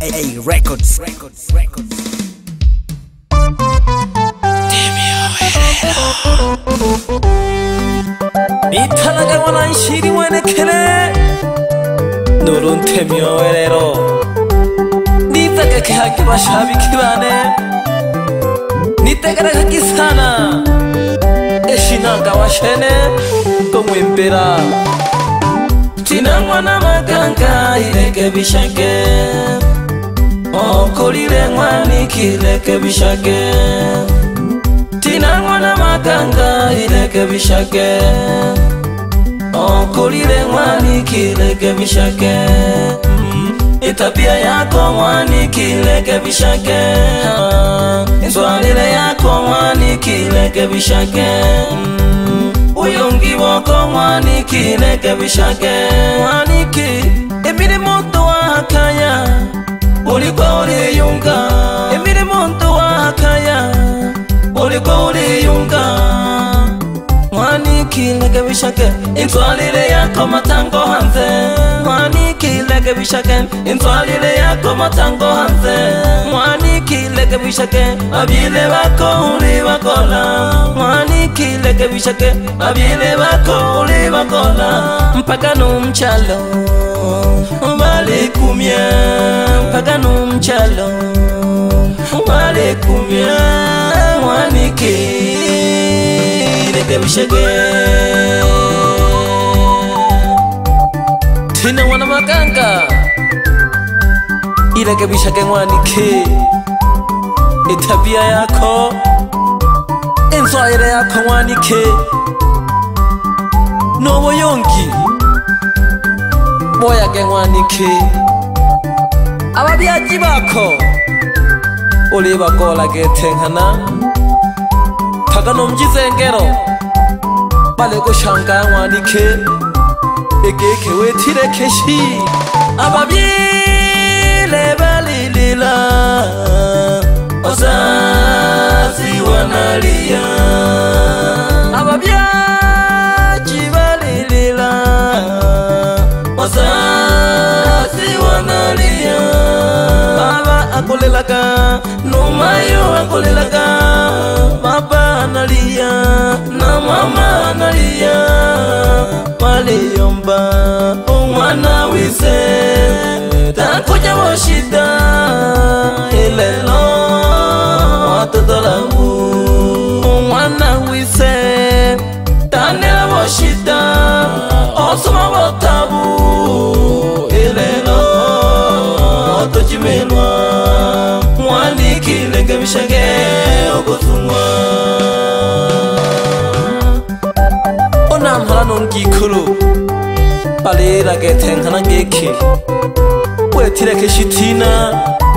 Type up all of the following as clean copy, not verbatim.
A Records. 이탈라가 원한 시리 원해케네 노론 테미오 에레로 니따가 케하키바 샤비 키바네 니따가 하키 사나 에시나가 와셰네 공윈베라 tinangwana maganga ileke bishake okolile ngwani kileke bishake tinangwana maganga ileke bishake okolile ngwani kileke bishake itabia yako ngwani kileke bishake inswalile yako ngwani kileke bishake uyungi wako ngwani kileke bishake ngwani ki emire moto wakaya ulikuwa uliyunga emire moto wakaya ulikuwa uliyunga ngwani kileke bishake inswalile yako matango hanze ngwani kileke bishake inswalile yako matango hanze ngwani kileke bishake abile bako uli bakola ngwani kileke bishake abile bako uli bakola mpaka numchalo mbali kumya mpaka numchalo mbali kumya ngwani kileke bishake tina wana maganga ileke bishake ngwani ki itabia yako inswaire yako ngwani ki nobo yongi boya ke ngwani ki ababyaji bako uli bakola getenkana paka nomjizengero bale gushanga ngwani ki ekeke wetire keshi ababyile balilila ozazi wanalia ababyaji balilila ozazi wanalia baba akolelaga numayo akolelaga baba analia na mama analia waliyomba umwana wise takuja washida ilelo watotolangu umwana wise tanela washida osoma watabu ilelo watojimenwa mwani kilenge bishage ogosumwa onamhala nongikulu balera getenkana ngeki wetire keshitina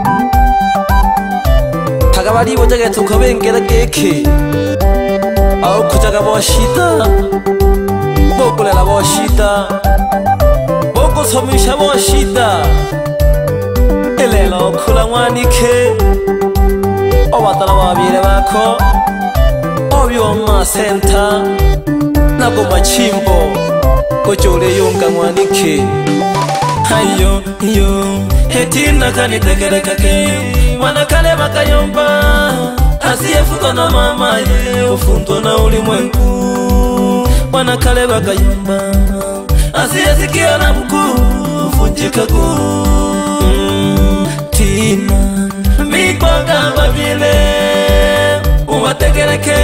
tagabari bojaga tukabengera geki aho kujaga boshita bokolela boshita bokosomisha boshita elelo kula ngwanike obatala babire bako obyoma center nago machimbo kojole yonga ngwanike hayo yo hetina kanitegere kake mwana kale bakayomba asiyefuka na mama ye ufuntwa na ulimwengu mwana kale bakayomba asiyesikia na mkuu ufunjika tina mikwaga babile uwategereke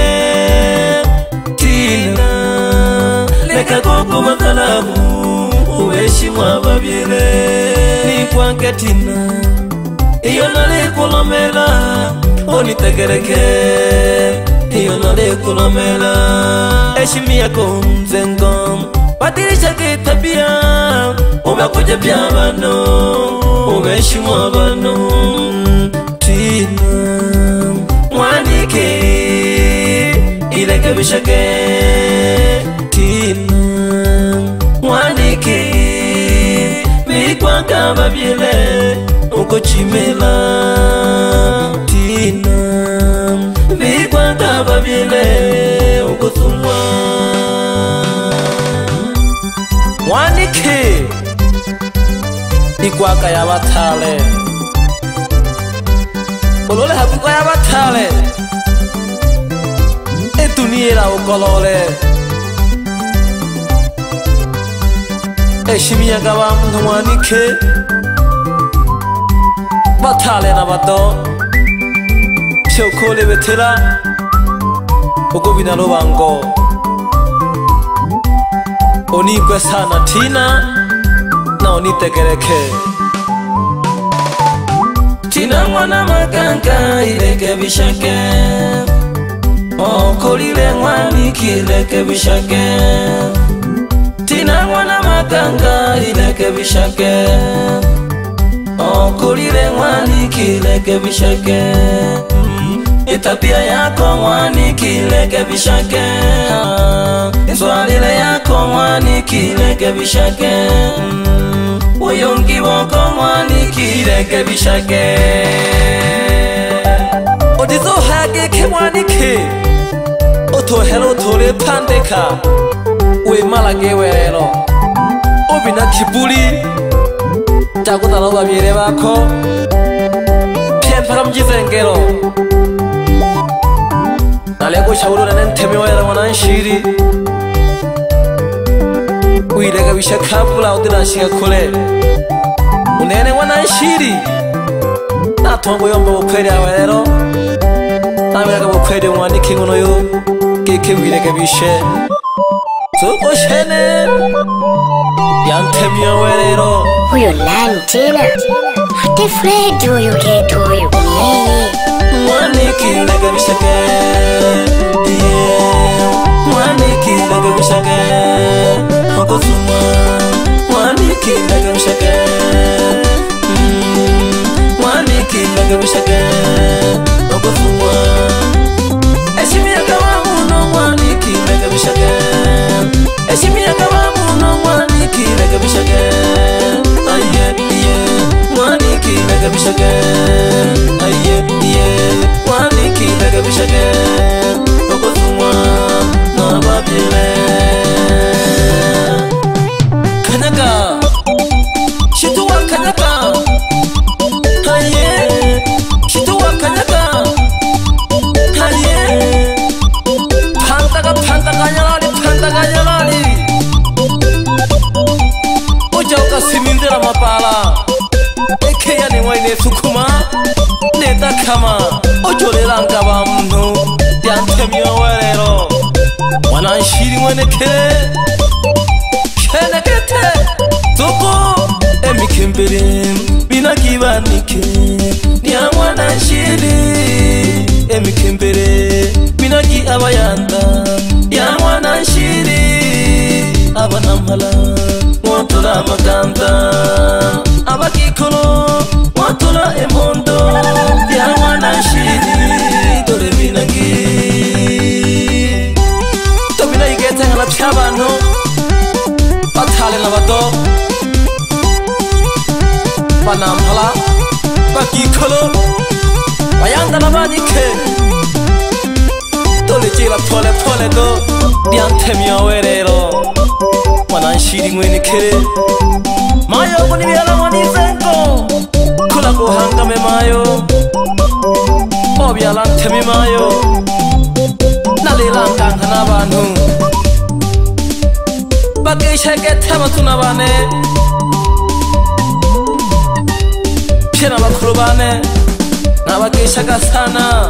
tina leka koko makalamu uweshimwa babile nikwange tina iyo nale kulomela onitegereke iyo nale kulomela eshimia kumzengo badilisha kitabia umekuja pia bano umeshimwa bano tina mwanike ileke bishake tina mwanike mikwanga babile uko chimela tina mikwanga babile uko sumwa mwanike ikwaka yabatale olole hapuko ya batale etuniera okolole eshimiya gaba mwanike batale na bato shokole betela ogobina lobango onikwe sana tina na onitegereke tina mwana makanga ileke bishake okolile mwaniki ileke bishake tina mwana makanga ileke bishake okolile mwaniki ileke bishake itapia yako mwaniki ileke bishake swalile yako mwaniki ileke bishake uyongi wako mwaniki ileke bishake odizo hage ke mwaniki oto helo tole pandeka we malage werelo obina kibuli takutalo babire bako piempara mjizengero naleko shawuro nanen temi wera wananshiri uirega bishakapula udina shiga kule unene wananshiri natongo yomba bukwere awero namiraga bukwere mwaniki ngono yo keke uirega bishe tuko shene yantemi awerero uyo nani tena hate Fred uyo geto uyo mwaniki ileke bishake mwaniki ileke bishake okosuma mwaniki ileke bishake mwaniki ileke bishake okosuma eshimiya kama muno mwaniki ileke bishake eshimiya kama muno mwaniki ileke bishake aye mwaniki ileke bishake aye mwaniki ileke bishake okosuma na babile kanyaga shituwa kanyaga aye shituwa kanyaga aye pantaga nyalali ujauka simindira mapala ekeya ni waine sukuma neta kama ojolela ngaba mnu yantemiwa werero wananshiri mwenekele kenekete toko emikembere binagibanike niya wananshiri emikembere binagi abayanda ya wananshiri abanamhala mwatola maganda abakikolo mwatola emondo ya wananshiri dore binagi tobina igete ngala pyabantu batale na bato banamhala bakikolo bayanda nabanike dole jira pole pole do diantemi awerero wananshiri mwenekele mayo kuni biala mwanizenko kula kuhangame mayo obyala ntemi mayo nalilanganga n'abantu bakishegete batuna bane pyena bakuru bane nabagishaga sana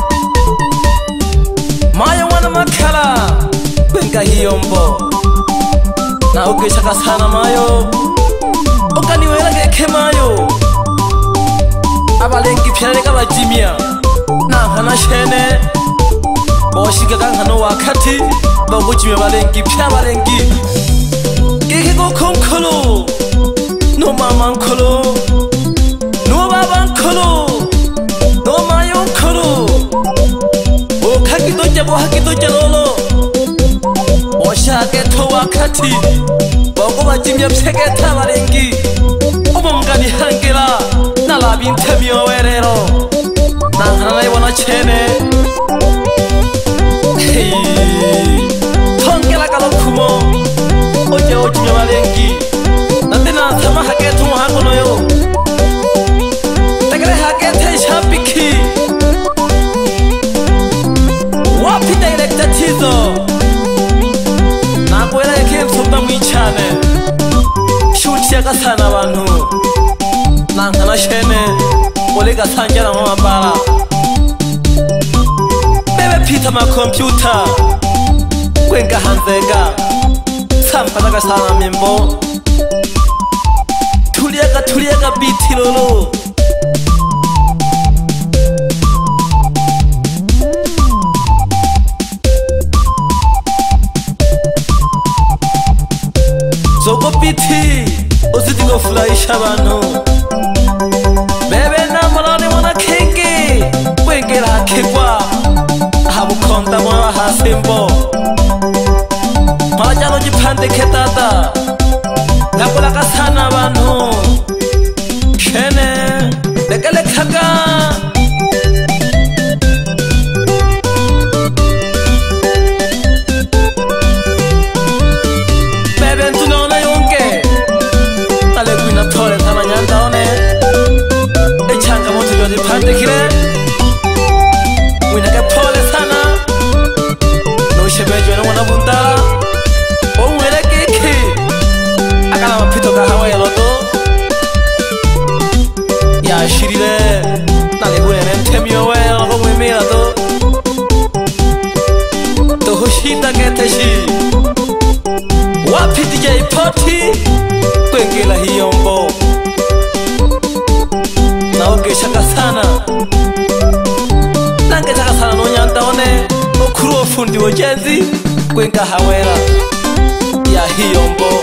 mayo mwana makala benga hiyombo na ugishaga sana mayo okaniwela geke mayo abalengi pyereka bajimia nankana shene boshikaga nkano wakati bagujimia balengi pyabalengi geke gokonkolo no mama nkolo no baba nkolo no mayo nkolo okakidoja bohakidoja lolo oshake to wakati bogo bajimia pyegeta balengi omongani hangela nalabi ntemi owerero nankana nayibona chene tongela kalokumo oje ojimia balengi natena tama haketu muhangono yo tegere hakete shapiki Liga sanjana mabala Bebe pita ma computer Kwenga hanzega Sampanaga sana mimbo Tuliaga biti lolo Zoko biti Uzidi go furahisha abantu Bebe namorane mwana kenge Wengera hakegwa Habukonda mwa hasimbo Majano jipande ketata Nakulaka sana abantu Kene Lekele kaga Bebe ntunona yonke Tale kuina tole tama nyanda one Echanga moto yodi pande kire Winake pole sana No shebejo na wana bundala Omwele kiki Akala mapito ka hawa yeloto Ya shirire Nale kune nentemio we Loko mwemira to Tohoshita keteshi Wapi DJ Poti Kwengela hiyombo Naoge shaka sana Nange shaka sana no nyanda one Okuru ofundi ojenzi Kwenga hawera Ya hiyombo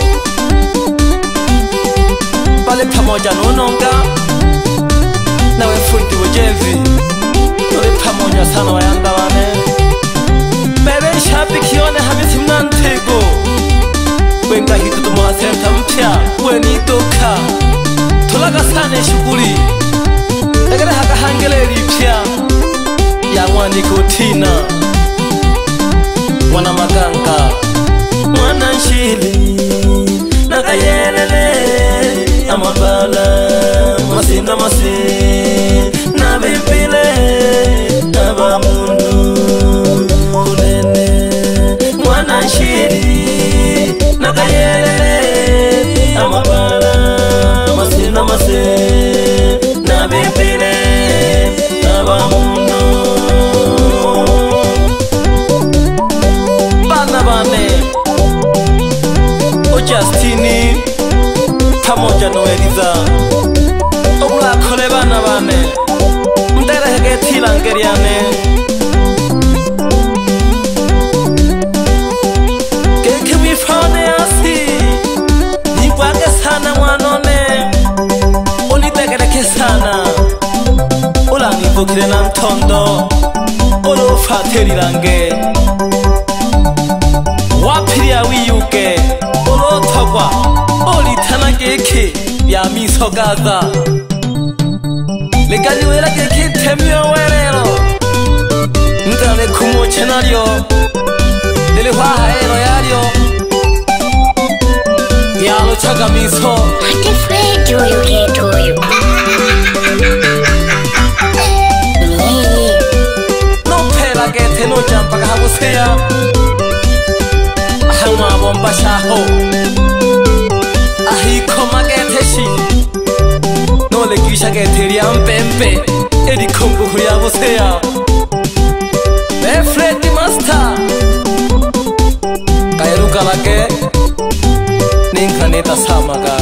Pale pamoja nononga Nawe fundi ojenzi Tole pamoja sana wayanda wane Bebe shabi kione habiti mnantego Kwenga hitu tumoha senta mpya Weni doka Tolaga sane shuguli Egere haka hangele lipya Ya wani kutina Wana maganga Mwana nshili Nakayelele Amabala Masina masi Nabibile Nabamundu Kulele Mwana nshili Nakayelele Amabala Masina masi Nabibile Nabamundu Bana bane O Justini Pamoja no Eliza Obula kole bana bane Mdere hege tilangeriane Keke mifane asi Nibwage sana mwanone Olibegereke sana Ola nibukire na mtondo Olo fateri lange Wapiria wiyuke Olo togwa Oli tanageke Ya miso gaza Legani wela keke temio werero Ndale kumo chenario Lele waha ero yario Yalo chaga miso Ate Fred yoyo ketoyo No pela gete no jampa kahabuseya Hangwa bomba shaho Ahiko mageteshi No legisha gete riampempe Edi kongo huyabuseya Me Freddy Master Kairuka lake Ninkaneta samaga